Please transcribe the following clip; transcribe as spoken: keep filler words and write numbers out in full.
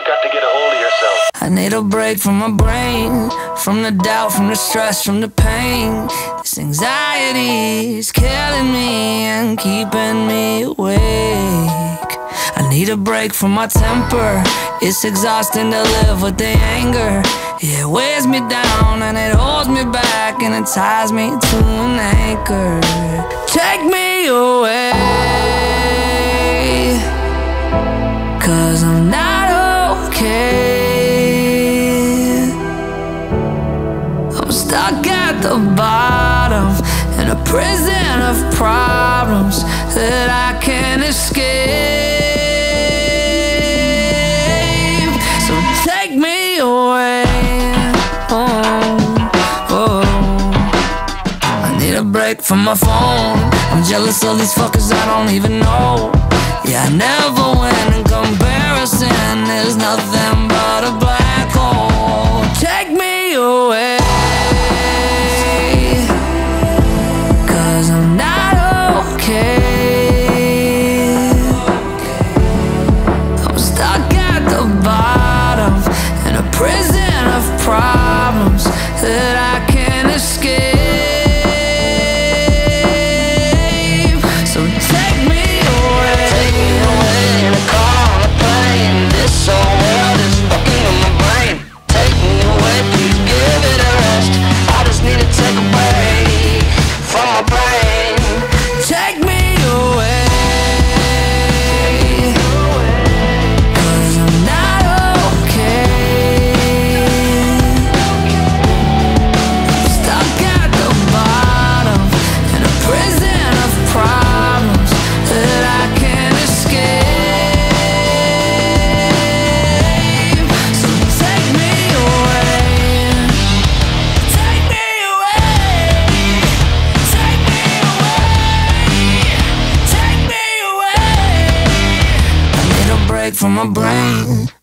You've got to get a hold of yourself. I need a break from my brain, from the doubt, from the stress, from the pain. This anxiety is killing me and keeping me awake. I need a break from my temper. It's exhausting to live with the anger. It weighs me down and it holds me back, and it ties me to an anchor. Take me away, 'cause I'm not okay. I'm stuck at the bottom in a prison of problems that I can't escape. So take me away. Oh, oh. I need a break from my phone. I'm jealous of these fuckers I don't even know. Yeah, I never win in comparison. There's nothing but a black hole. Take me away, 'cause I'm not okay. I'm stuck at the bottom in a prison of problems that I can't escape. So take me away. Take me away in a car, on a plane. This whole world is fucking in my brain. Take me away, please give it a rest. I just need to take a break from my brain. Take me away, 'cause I'm not okay. I'm stuck at the bottom in a prison of problems that I can't escape. So take me away, take me away, take me away, take me away. I need a break from my brain,